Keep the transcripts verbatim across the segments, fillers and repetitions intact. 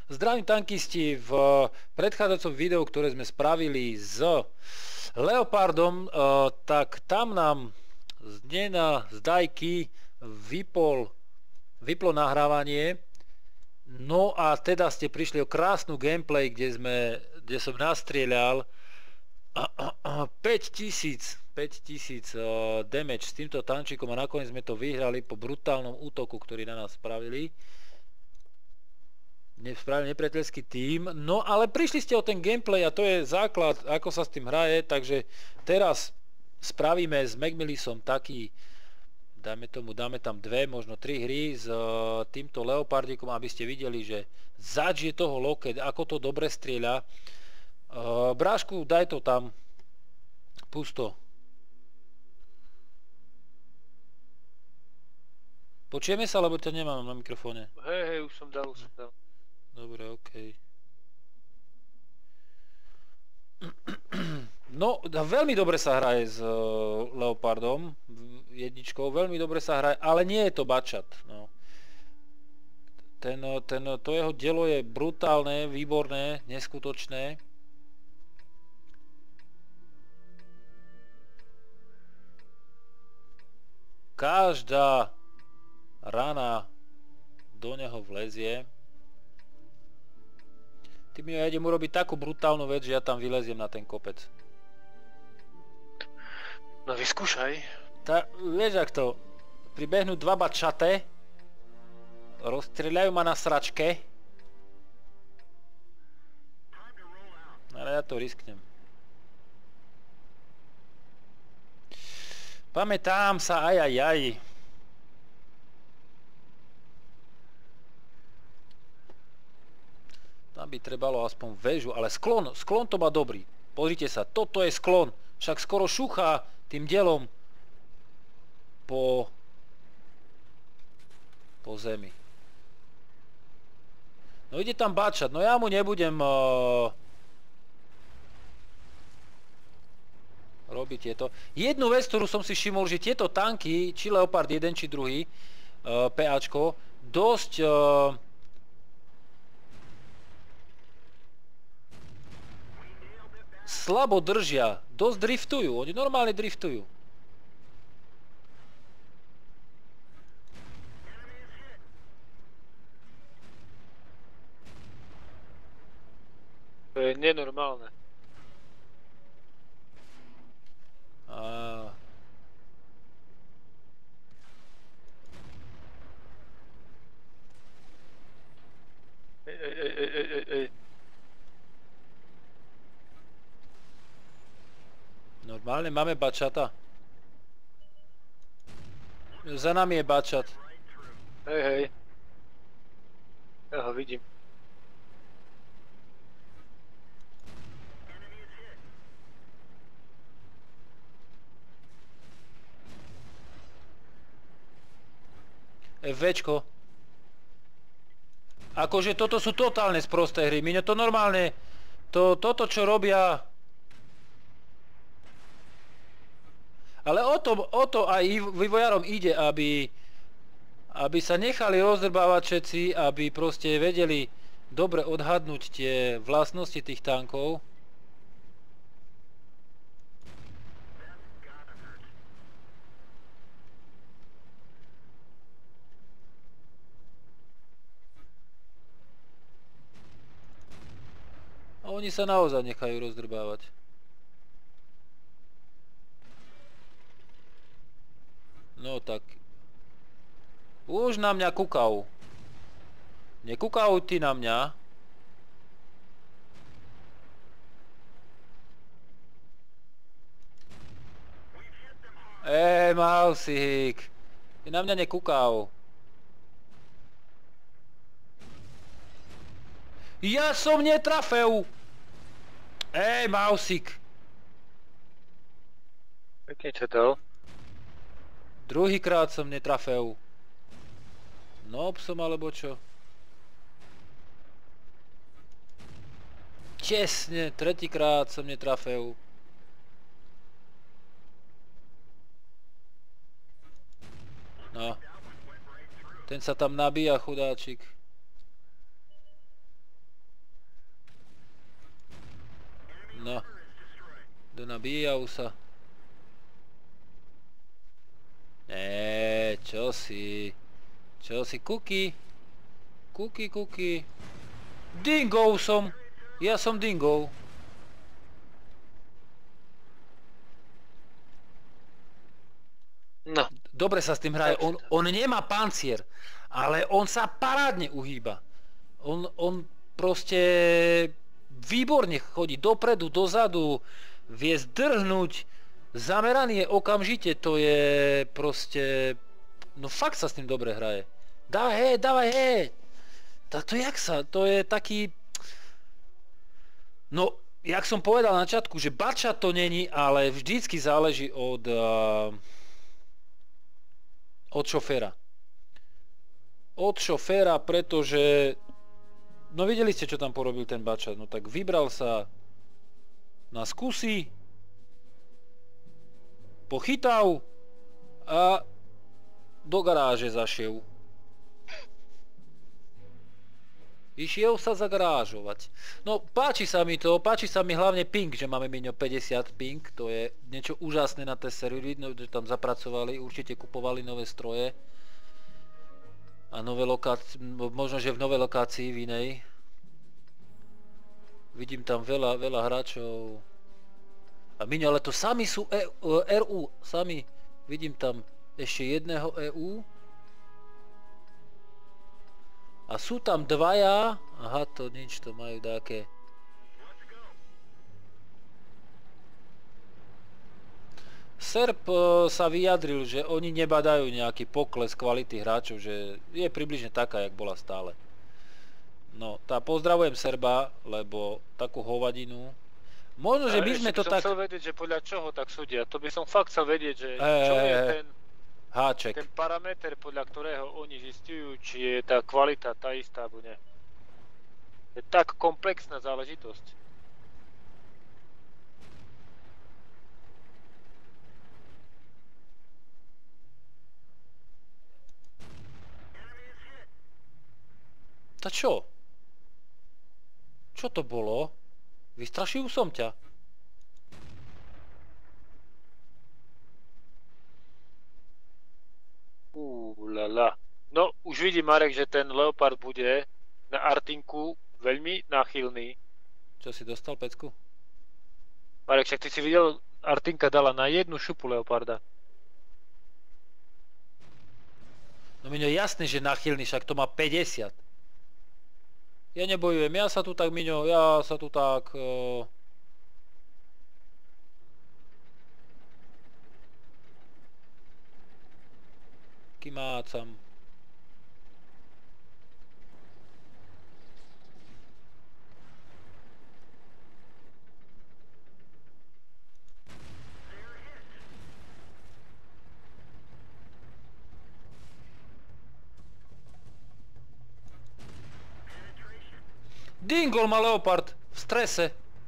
Zdravím tankisti, v predchádzajúcom videu, ktoré sme spravili s Leopardom, tak tam nám z dne na zdajky vypol, vyplo nahrávanie. No a teda ste prišli o krásnu gameplay, kde, sme, kde som nastrieľal päťtisíc damage s týmto tančíkom a nakoniec sme to vyhrali po brutálnom útoku, ktorý na nás spravili. Spravil nepriateľský tím, no ale prišli ste o ten gameplay a to je základ, ako sa s tým hraje, takže teraz spravíme s Macmillisom taký, dáme tomu, dáme tam dve, možno tri hry s uh, týmto Leopardikom, aby ste videli, že zač je toho loket, ako to dobre strieľa. Uh, Brášku, daj to tam, pusto. Počujeme sa, lebo ťa nemám na mikrofóne. Hej, hej, už som dal, už som dal. Dobre, okej. No, veľmi dobre sa hraje s uh, Leopardom, jedničkou, veľmi dobre sa hraje, ale nie je to bačat, no. Ten, ten, to jeho dielo je brutálne, výborné, neskutočné. Každá rana do neho vlezie. Tým ja idem urobiť takú brutálnu vec, že ja tam vyleziem na ten kopec. No vyskúšaj. Tá, vieš jak to, pribehnú dva bačaté, rozstrieľajú ma na sračke, ale ja to risknem. Pamätám sa, aj aj aj. Tam by trebalo aspoň väžu, ale sklon, sklon to má dobrý. Pozrite sa, toto je sklon. Však skoro šúchá tým dielom po, po zemi. No ide tam bačať, no ja mu nebudem uh, robiť tieto. Jednu vec, ktorú som si všimol, že tieto tanky, či Leopard jeden, či druhý, uh, PAčko, dosť... Uh, slabo držia, dosť driftujú, oni normálne driftujú. To je nenormálne. A... Ej, ej, ej, ej, ej, ej. Normálne máme bačata. Za nami je bačat. Hej, hej. Ja ho vidím. Včko. Akože toto sú totálne sprosté hry. Mine to normálne, to, toto čo robia... Ale o to, o to aj vývojárom ide, aby, aby sa nechali rozdrbávať všetci, aby proste vedeli dobre odhadnúť tie vlastnosti tých tankov. A oni sa naozaj nechajú rozdrbávať. No tak... Už na mňa kúkajú. Nekúkajú ty na mňa. Ej, Mausík. Ty na mňa nekúkajú. Ja som netrafil. Ej, Mausík. Pekne čo dal. Druhýkrát som netrafil. Noob som alebo čo? Tesne, tretíkrát som netrafil. No. Ten sa tam nabíja, chudáčik. No. Do nabíjajú sa. Eee, čo si? Čo si? Kuky? Kuky, kuky. Dingo som. Ja som dingo. No. Dobre sa s tým hraje. On, on nemá pancier, ale on sa parádne uhýba. On, on proste výborne chodí dopredu, dozadu, vie zdrhnúť. Zameraný je okamžite, to je proste... No fakt sa s tým dobre hraje. Dávaj hej, dávaj hej. To jak sa, to je taký... No, jak som povedal na začiatku, že bača to není, ale vždycky záleží od... Uh, od šoféra. Od šoféra, pretože... No videli ste, čo tam porobil ten bača. No tak vybral sa na skúsi, pochytal a do garáže zašiel. Išiel sa zagarážovať. No páči sa mi to, páči sa mi hlavne ping, že máme miňo päťdesiat ping, to je niečo úžasné na té servery, no, že tam zapracovali, určite kupovali nové stroje a nové lokácie, možno že v novej lokácii v inej. Vidím tam veľa, veľa hráčov. A miňo, ale to sami sú e, er ú, sami. Vidím tam ešte jedného é ú. A sú tam dvaja. Aha, to nič, to majú také. Serb sa vyjadril, že oni nebadajú nejaký pokles kvality hráčov, že je približne taká, jak bola stále. No, tá pozdravujem Serba, lebo takú hovadinu. Možno, že by sme to tak... Ešte by som chcel vedieť, že podľa čoho tak súdia. To by som fakt chcel vedieť, že e, čo je e, ten... Háček. Ten parameter, podľa ktorého oni zistujú, či je tá kvalita tá istá, alebo nie. Je tak komplexná záležitosť. Ta čo? Čo to bolo? Vystrašil som ťa. Úlala. No, už vidím, Marek, že ten Leopard bude na Artinku veľmi náchylný. Čo si dostal, pecku? Marek, však ty si videl, Artinka dala na jednu šupu Leoparda. No Miňo, jasné, že náchylný, však to má päťdesiat. Ja nebojujem, ja sa tu tak, Miňo, ja sa tu tak... Uh... Kymácam. Dingol má Leopard v strese.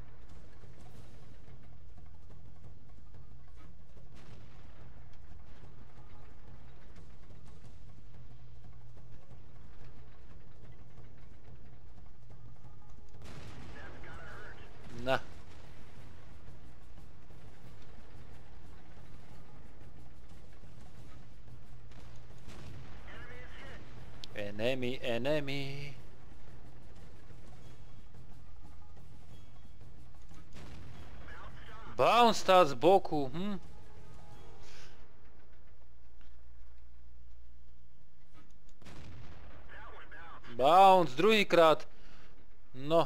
Na. Enemy, enemy. Bounce stát z boku, hm? Bounce, druhýkrát. No.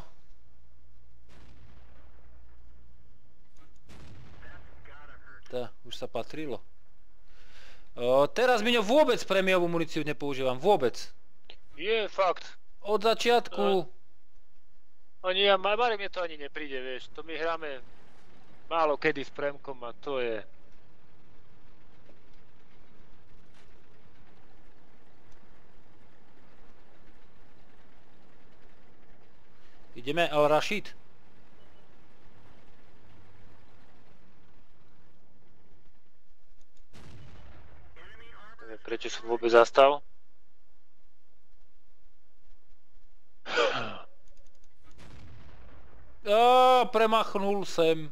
Tá, už sa patrilo. O, teraz Miňo vôbec prémiovú muníciu nepoužívam, vôbec. Je fakt. Od začiatku. Ani ja, Marek, mne to ani nepríde, vieš. To my hráme málo kedy s prémkom a to je... Ideme Al Rashid. Prečo som vôbec zastal? Á, premachnul sem.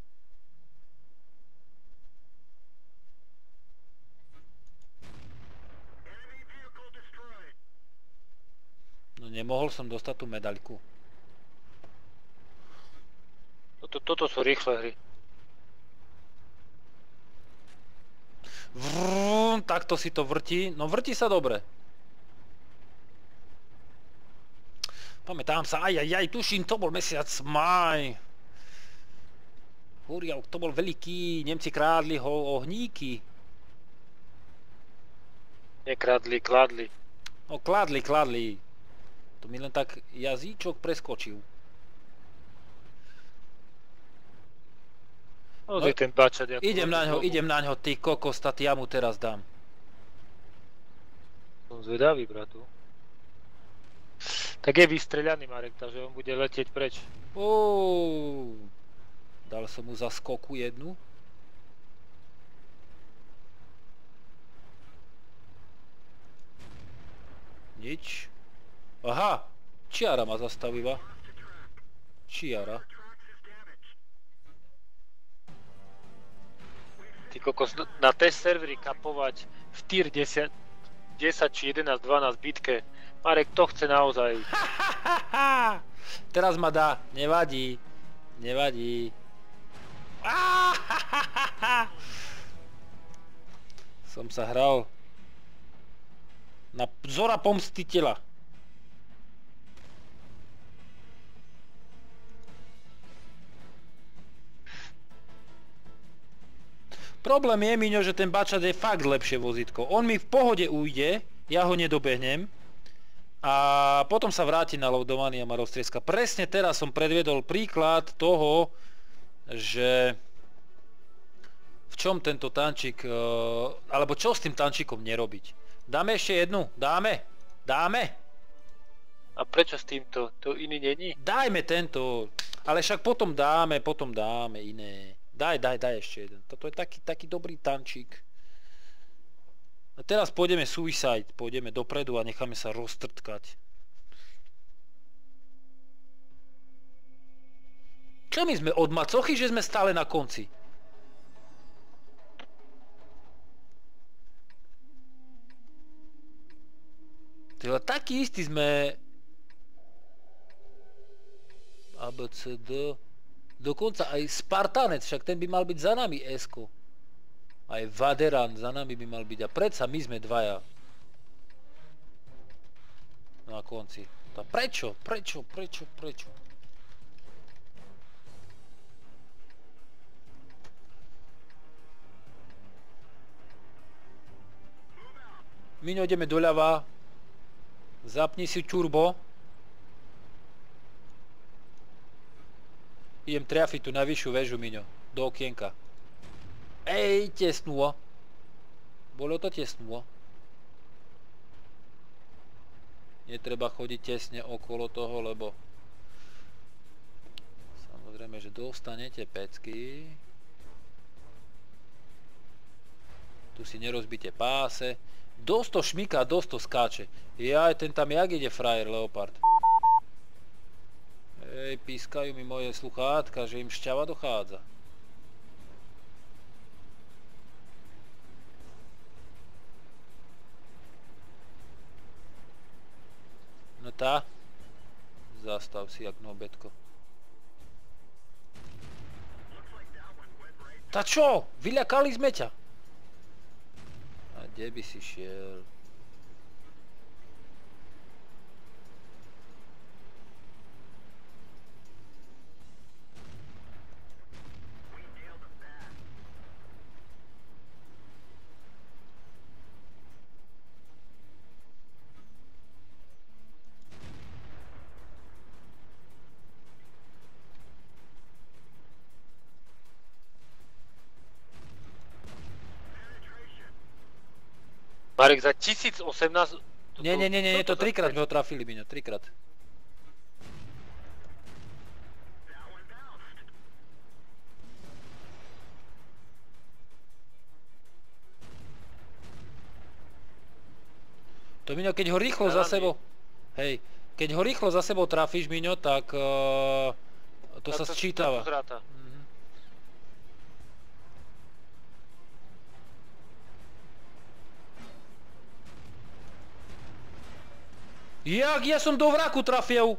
No nemohol som dostať tú medaľku. Toto, toto sú rýchle hry. Vrrrm, takto si to vrti. No vrti sa dobre. Pamätám sa, aj, aj, aj, tuším, to bol mesiac máj. Húrial, to bol veľký, Nemci krádli ho ohníky. Nekradli, kladli. No kladli, kladli. To mi len tak jazyčok preskočil. No, no ten bačat. Idem na ňo, idem na ňo, ty kokos, ja mu teraz dám. Som zvedavý, bratu. Tak je vystreľaný Marek, takže on bude letieť preč. Ouuu. Dal som mu za skoku jednu. Nič. Aha, čiara ma zastavila. Čiara. Ty kokos, na test servery kapovať v tier desať, desať či jedenásť, dvanásť bitke. Marek to chce naozaj. Teraz ma dá, nevadí. Nevadí. Som sa hral na Zora pomstiteľa. Problém je, Miňo, že ten bačat je fakt lepšie vozítko. On mi v pohode ujde, ja ho nedobehnem a potom sa vráti na loadovanie a ma roztrieska. Presne teraz som predviedol príklad toho, že v čom tento tančík, alebo čo s tým tančíkom nerobiť. Dáme ešte jednu? Dáme? Dáme? A prečo s týmto? To iný není? Dajme tento, ale však potom dáme, potom dáme iné. Daj, daj, daj ešte jeden. Toto je taký, taký dobrý tančík. A teraz pôjdeme Suicide, pôjdeme dopredu a necháme sa roztrtkať. Čo my sme od macochy, že sme stále na konci? Tyhle, taký istý sme... A B C D... Dokonca aj Spartanec, však ten by mal byť za nami S-ko. Aj Vaderan za nami by mal byť a predsa my sme dvaja. Na konci. A prečo? Prečo? Prečo? Prečo? Miňo, ideme doľava. Zapni si turbo. Idem trafiť tú najvyššiu väžu, Miňo. Do okienka. Ej, tesnú. Bolo to tesnú. Netreba chodiť tesne okolo toho, lebo... Samozrejme, že dostanete pecky. Tu si nerozbite páse. Dosť to šmyká, dosť to skáče. Jaj, ten tam jak ide frajer, Leopard. Ej, pískajú mi moje sluchátka, že im šťava dochádza. No tá. Zastav si jak nobetko. Tá čo? Vyľakali sme ťa. A kde by si šiel? Marek, za tisíc osemnásť... Nie, nie, nie, nie, to trikrát sme ho trafili, Miňo, trikrát. To, Miňo, keď ho rýchlo za sebou... Hej, keď ho rýchlo za sebou trafíš, Miňo, tak... Uh, To Tak sa to- sčítava. to zráta. Mhm. Jak ja som do vraku trafil?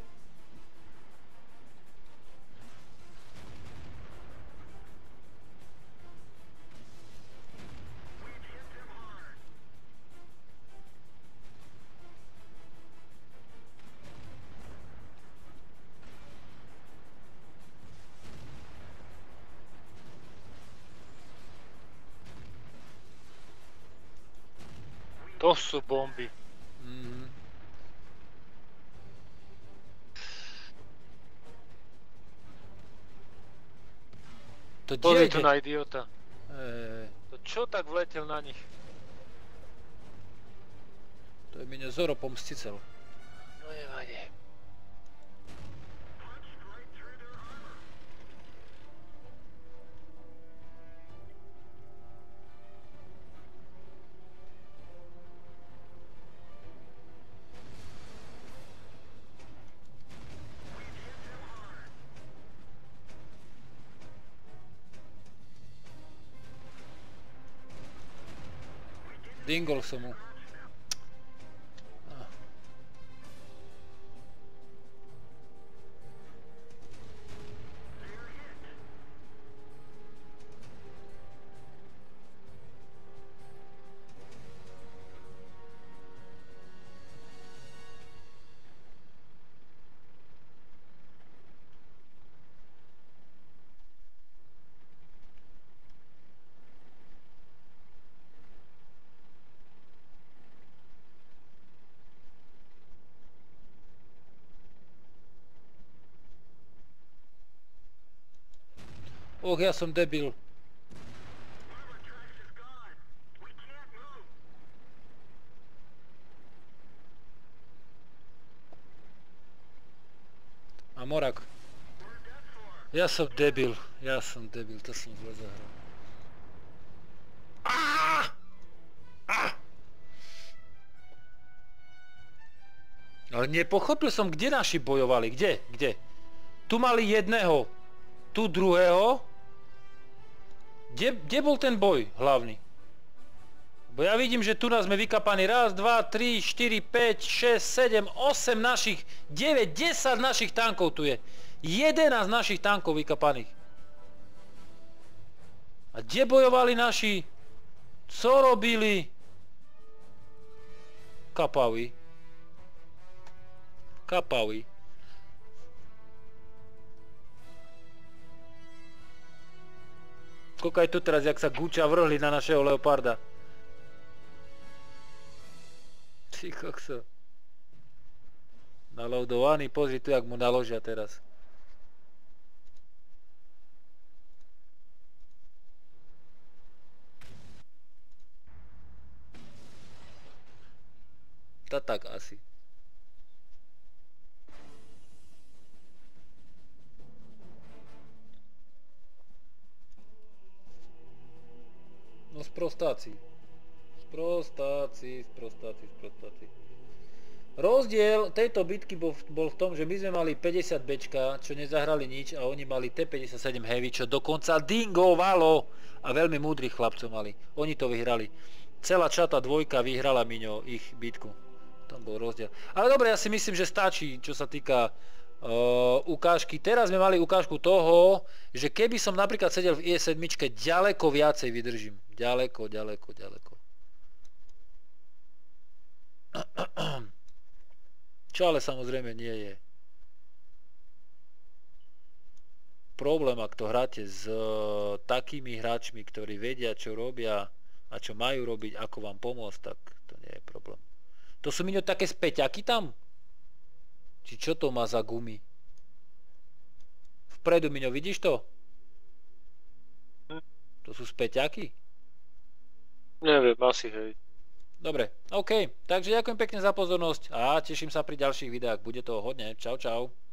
To sú bomby. Mhm. To Pozri kde tu ide? na idiota. Ej, To čo tak vletel na nich? to je mňa Zoro pomsticel. No nevadí. Dingol som mu. Ah. Och, ja som debil. A Morak. Ja som debil. Ja som debil, to som zle zahral. Á! Á! Ale nepochopil som, kde naši bojovali. Kde? Kde? Tu mali jedného. Tu druhého. Kde, kde bol ten boj hlavný? Bo ja vidím, že tu nás sme vykapaní raz, dva, tri, štyri, päť, šesť, sedem, osem našich, deväť, desať našich tankov tu je. jedenásť našich tankov vykapaných. A kde bojovali naši? Co robili? Kapaví. Kapaví. Koľko tu teraz, jak sa Guča vrhli na našeho leoparda. Ty kokso. Naloadovaný, pozri tu, jak mu naložia teraz. To tak asi. No sprostáci. Sprostáci, sprostáci, sprostáci. Rozdiel tejto bitky bol, bol v tom, že my sme mali päťdesiat bečka, čo nezahrali nič, a oni mali T päťdesiatsedem Heavy, čo dokonca dingovalo. A veľmi múdrych chlapcov mali. Oni to vyhrali. Celá čata dvojka vyhrala, Miňo, ich bitku. Tam bol rozdiel. Ale dobre, ja si myslím, že stačí, čo sa týka uh, ukážky. Teraz sme mali ukážku toho, že keby som napríklad sedel v I S sedem, ďaleko viacej vydržím. Ďaleko, ďaleko, ďaleko. Čo ale samozrejme nie je problém, ak to hráte s uh, takými hráčmi, ktorí vedia, čo robia a čo majú robiť, ako vám pomôcť, tak to nie je problém. To sú, Miňo, také späťaky tam? Či čo to má za gumy? Vpredu, Miňo, vidíš to? To sú späťaky? Neviem, asi hej. Dobre, OK. Takže ďakujem pekne za pozornosť a teším sa pri ďalších videách. Bude toho hodne. Čau, čau.